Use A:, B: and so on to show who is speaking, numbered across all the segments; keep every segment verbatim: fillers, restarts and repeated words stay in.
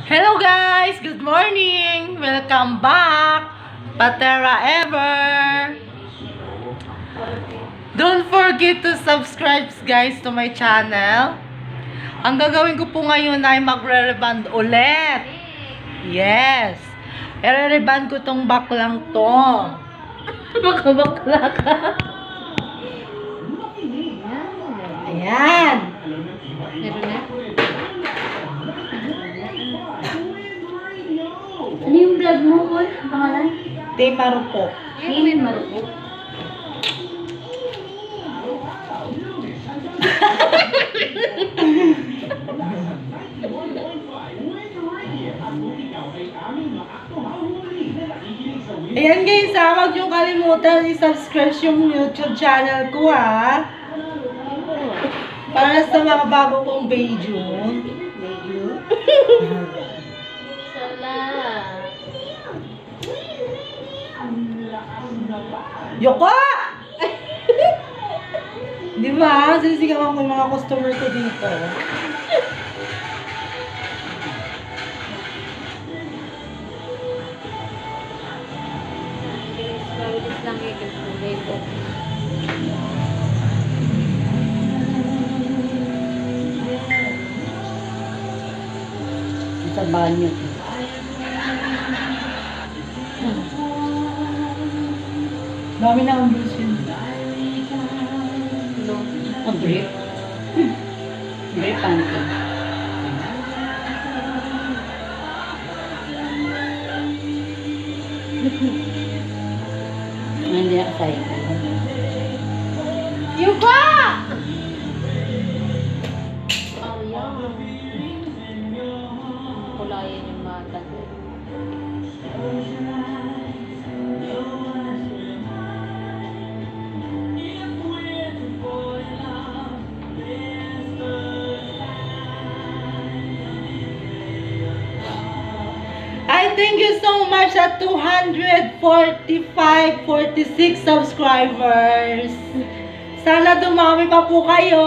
A: Hello guys! Good morning! Welcome back! Patera ever! Don't forget to subscribe guys to my channel. Ang gagawin ko po ngayon ay magre-reband ulit. Yes! I-reband ko tong baklang to.
B: Makabakla ka.
A: Ayan!
B: Meron na? Ano yung vlog mo, Paul? Pangalan?
A: Team Marupok.
B: Team Marupok.
A: Ayan guys ha, huwag niyong kalimutan i-subscribe yung YouTube channel ko ha. Para sa mga bago kong video.
B: Medyo. Sala.
A: Yoko! Di ba? Sinisigawan ko yung mga customer ko dito.
B: Mabilis lang yung kulay ko.
A: Sa banyo. Dami na ang brusin.
B: No.
A: Ang drip. Drip panty. Hindi ako sa'yo.
B: Yuka! Oh, yan. Kulayan yung mata.
A: I thank you so much at two hundred forty-five, forty-six subscribers. Sana dumami pa po kayo.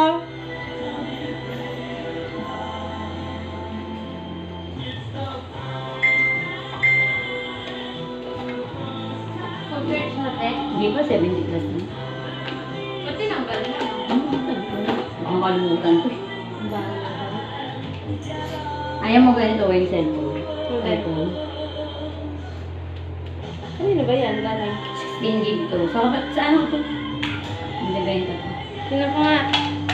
B: Congrats natin.
C: Hindi ba seventy plus na?
B: Ba't tinanggal mo?
C: Ang kalimutan ko. Ayaw mo ganito yung cellphone. iPhone.
B: Kanino ba yan? Galing?
C: sixteen gig to. Sa, sa ano to? Hindi ganito to.
B: Sino pa nga?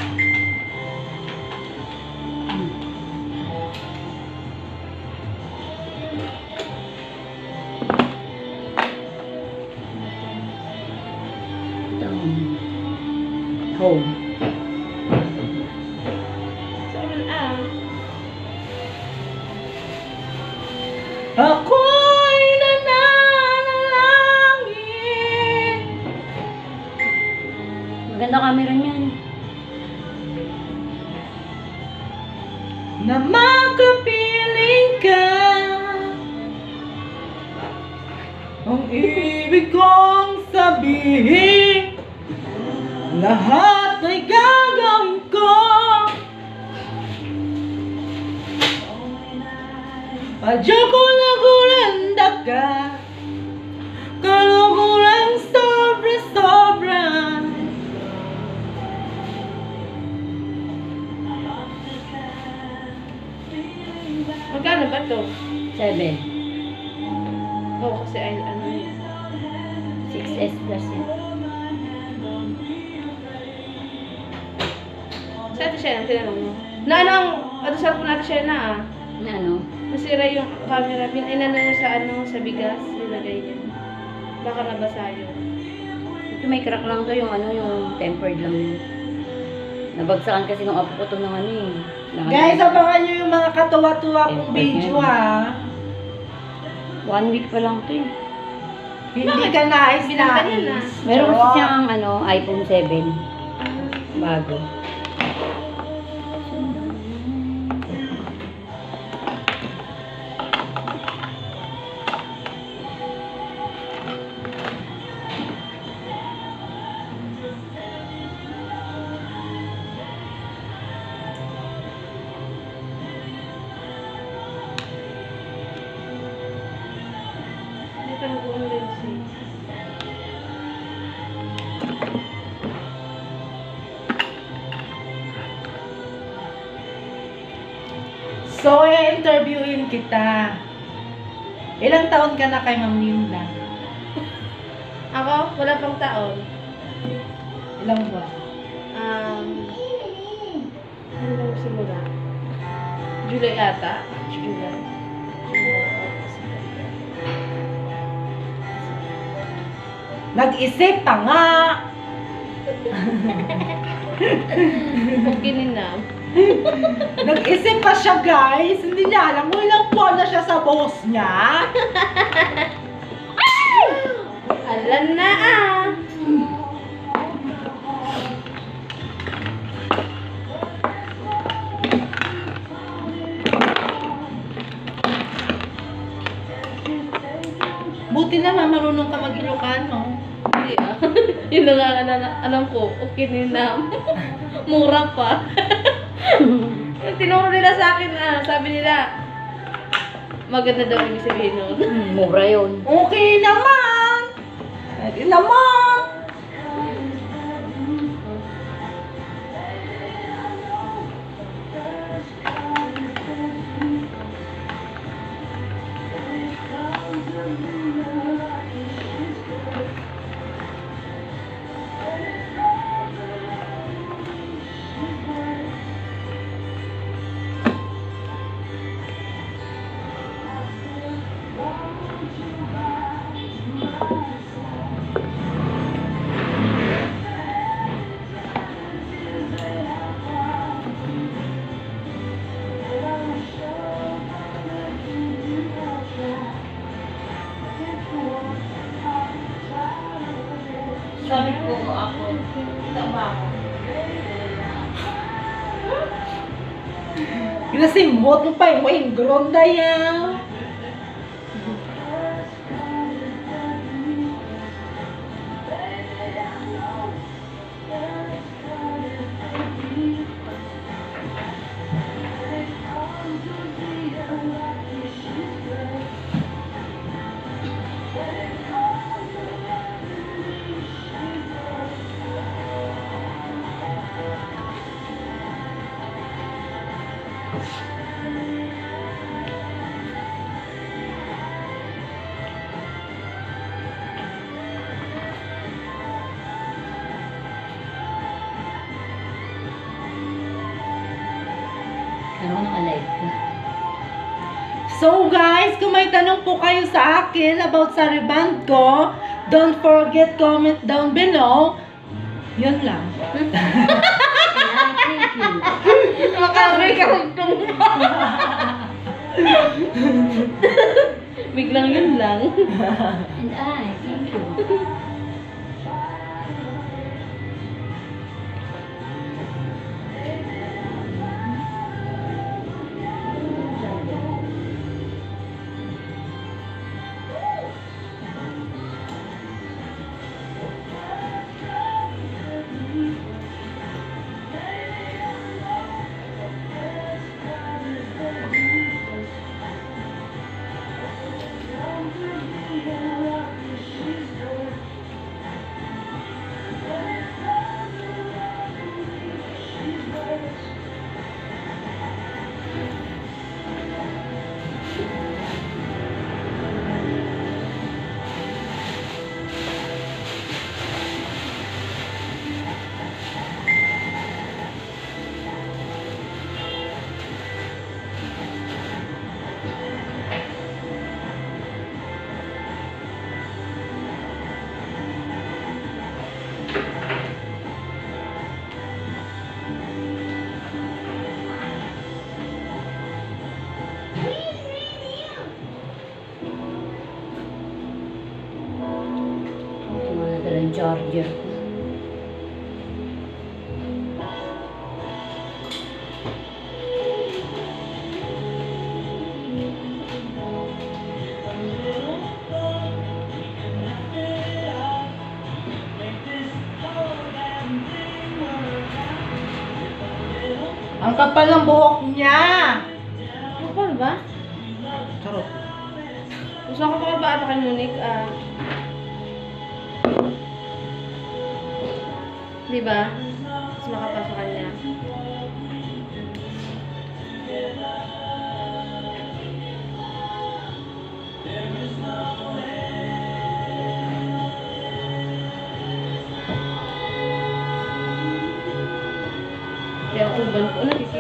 C: Ito. Home.
B: Saan ah?
A: Ako'y nananalangin.
C: Maganda camera niyan.
A: Na makapiling ka. Ang ibig kong sabihin, lahat ay gagawin ko. Adyo ko na gulanda ka. Kalugulang sobra-sobra.
B: Magkano ba to?
C: seven.
B: Oo, kasi ay ano yun.
C: six S plus yan.
B: Sa ate siya, tinanong mo. Na ano ang, ano sa po natin siya na ah.
C: Na ano?
B: Nasira yung camera pin. Ay, nano niya sa ano, sa bigas. Nilagay niya. Baka nabasa yun.
C: Ito may crack lang to yung ano, yung tempered lang yun. Nabagsakan kasi nung apo ko to ng ano eh. Lahat-
A: Guys, abangan nyo yung mga katuwa-tuwa kong video ha.
C: One week pa lang to eh.
A: Hindi ka nais
B: Binanta niya na.
A: nais.
C: Meron kasi
A: Charot.
C: siyang ano, iPhone seven. Bago.
A: So, i-interviewin kita. Ilang taon ka na kay Ma'am Linda?
B: Ako, wala pang taon.
A: Ilang buwan?
B: Um, ano ba yung simula? July ata. July. July, August, September.
A: Nag-isip pa nga!
B: Okay na.
A: Nag-isip pa siya, guys. Hindi niya alam kung ilang buwan na siya sa boss niya.
B: Alam na ah.
A: Buti naman marunong ka mag-Ilocano.
B: Hindi ah. Yun na nga alam, alam ko. Okay na. Mura pa. Tinuro nila sa akin ah. Sabi nila, maganda daw yung sabihin nun.
C: Hmm, mura yun.
A: Okay naman! Pwede naman! Sabi ko ako, tama ako. Ginasimhot mo pa yung may gronda yan.
C: Ano naka-live ka?
A: So guys, kung may tanong po kayo sa akin about sa reband ko, don't forget comment down below. Yun lang.
C: Yeah, thank you.
B: Makabay ka magtumba. Biglang yun lang.
C: And I, thank you. Yung charger ko.
A: Ang kapal ng buhok niya.
B: Kapal ba?
A: Charot.
B: Gusto ko kapal ba ata kay Monique? Ah. Di ba? Mas makapal sa kanya.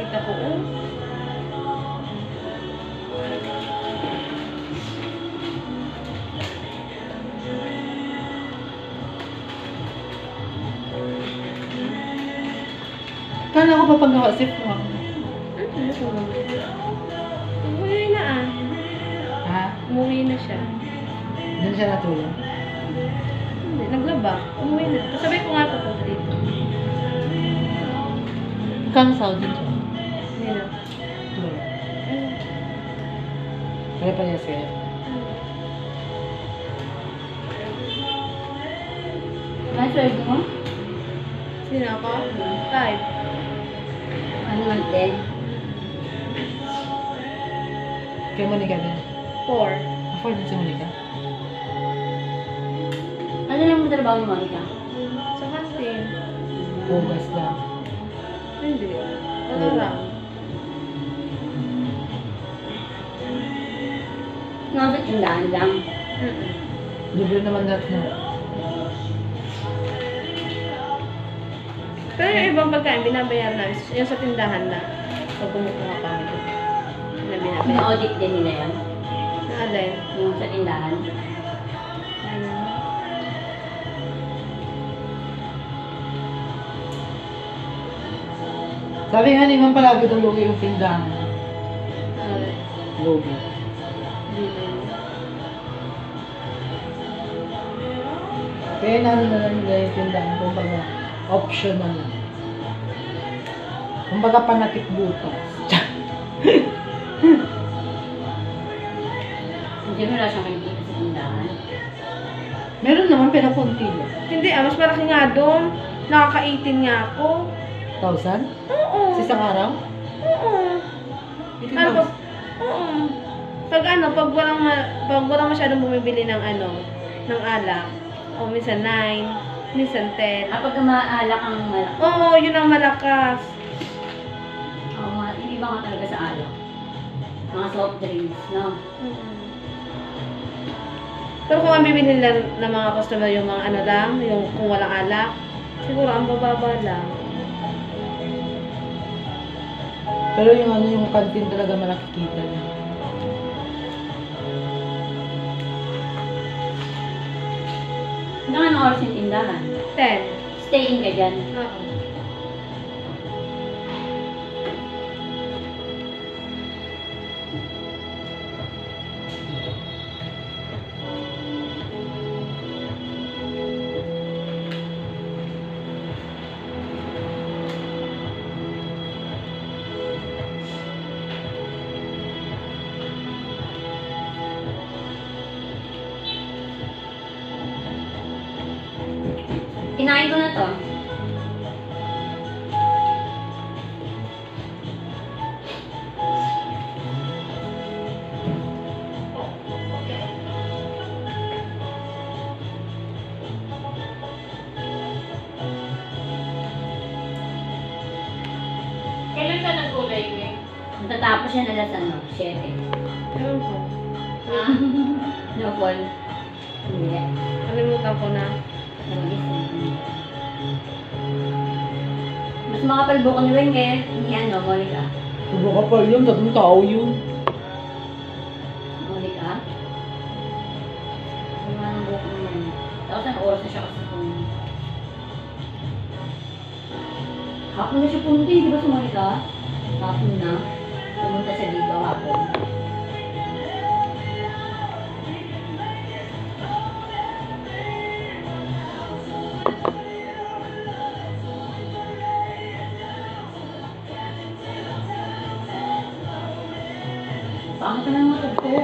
B: Kita ko, oh.
A: Kala ko pa pag nakasip mo.
B: Ano ito ba? Umuwi na ah.
A: Ha?
B: Umuwi na siya.
A: Doon siya natulog.
B: Hindi, naglaba. Umuwi na. Kasabay ko nga ito po dito.
A: Kang Saudi siya.
B: Hindi na.
A: Tulog.
B: Ayun.
A: Kaya pa niya siya.
C: Ano sweldo mo?
B: Sino ako? Five.
C: Ano man din?
A: Kay Monica din.
B: Four.
A: Afford din si Monica.
C: Ano lang mo trabaho ni Monica?
B: Sa kantin.
A: Hugas lang.
B: Hindi. Wala lang.
C: Nasa tindahan lang.
B: Mm-mm.
A: Libre naman lahat na.
B: Pero yung ibang pagkain, binabayaran namin. Yung sa tindahan na. Pag kumukuha kami doon. Na binabayaran.
C: Na-audit din nila yan.
B: Na alin?
C: Yung sa tindahan.
B: Ayun.
A: Sabi nga ni Ma'am palagi daw lugi yung tindahan.
B: Alin?
A: Lugi.
B: Hindi na yun.
A: Kaya naano na lang nila yung tindahan. Kumbaga, optional lang. Kumbaga panakip butas.
C: Hindi mo wala siyang kinikita sa tindahan.
A: Meron naman pero konti lang.
B: Hindi ah, mas malaki nga doon. Nakaka-eighteen nga ako.
A: Thousand?
B: Oo.
A: Sa isang araw?
B: Oo.
A: eighteen
B: Ano pag,
A: thousand.
B: oo. Pag ano, pag walang, ma, pag walang masyadong bumibili ng ano, ng alak, o minsan nine, minsan ten.
C: Ah, pag umaalak ang malak.
B: Oo, yun ang malakas.
C: Oo, mga, yung iba nga talaga sa alak. Mga soft drinks, no?
B: Mm. Pero kung ang bibili lang ng mga customer yung mga ano lang, yung kung walang alak, siguro ang bababa lang.
A: Pero yung ano, yung canteen talaga malaki kita niya.
C: Hanggang anong oras yung tindahan?
B: ten.
C: Stay in ka dyan.
B: Oo.
C: Kinain ko na to.
B: Kailan ka nag-gulay, Wing?
C: Matatapos yan alas ano, seven.
B: Ewan ko.
C: Ah? No, Paul. Hindi.
B: Kalimutan ko na.
C: Mas makapal buko ni Weng eh. Ni ano, Monica.
A: Subo ka pa yun, tatlong tao yun.
C: Monica? Wala ng buko ni Weng. Tapos ang oras na siya kasi kung... Hapon na siya punti, di ba si Monica? Hapon na. Pumunta siya dito hapon. Pangit ka na mga tugtog.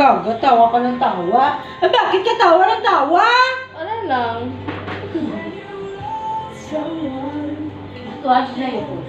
A: Gaga, tawa ka ng tawa. Eh, bakit ka tawa ng tawa?
B: Wala lang.
C: Watch na yun.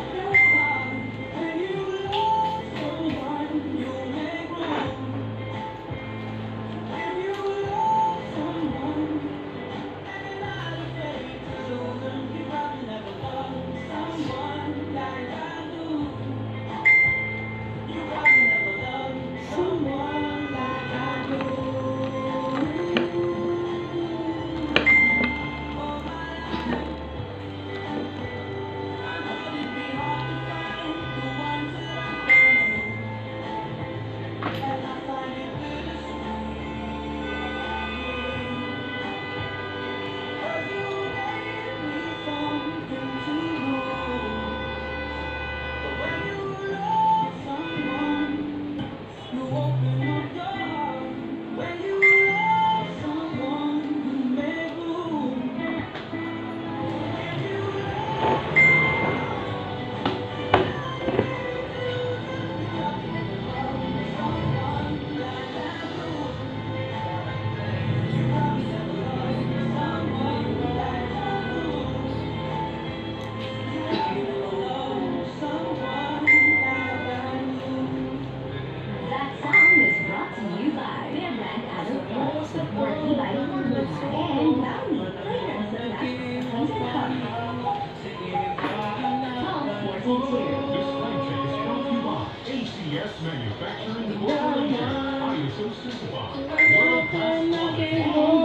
D: Manufacturing Corporation, I S O certified, world-class quality,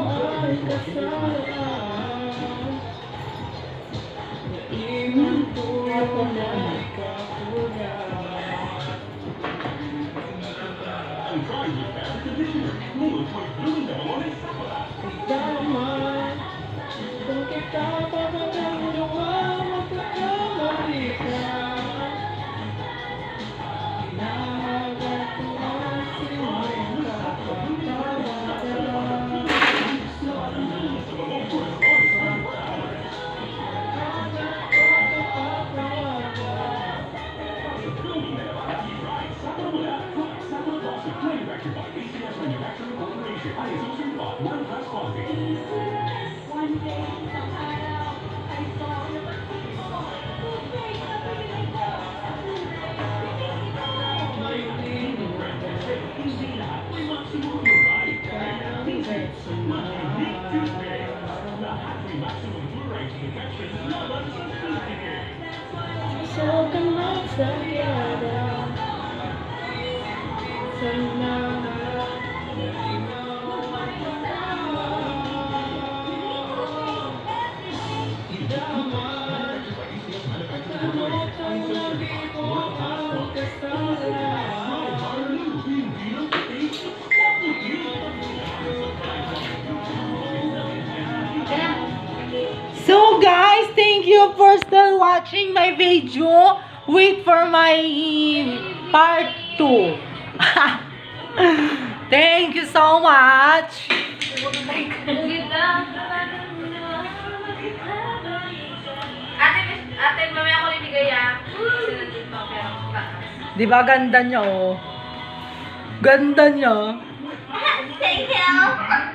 D: and try with fabric conditioner, Mueller twenty-three double on its manufactured by A C S Manufacturing Corporation, I S O certified, world-class quality.
B: So come on, together.
A: So guys, thank you for still watching my video. Wait for my part two. Thank you so much.
B: Ate, ate, mamaya ako ibigay ah.
A: Di ba ganda niya oh? Ganda niya.
B: Thank you.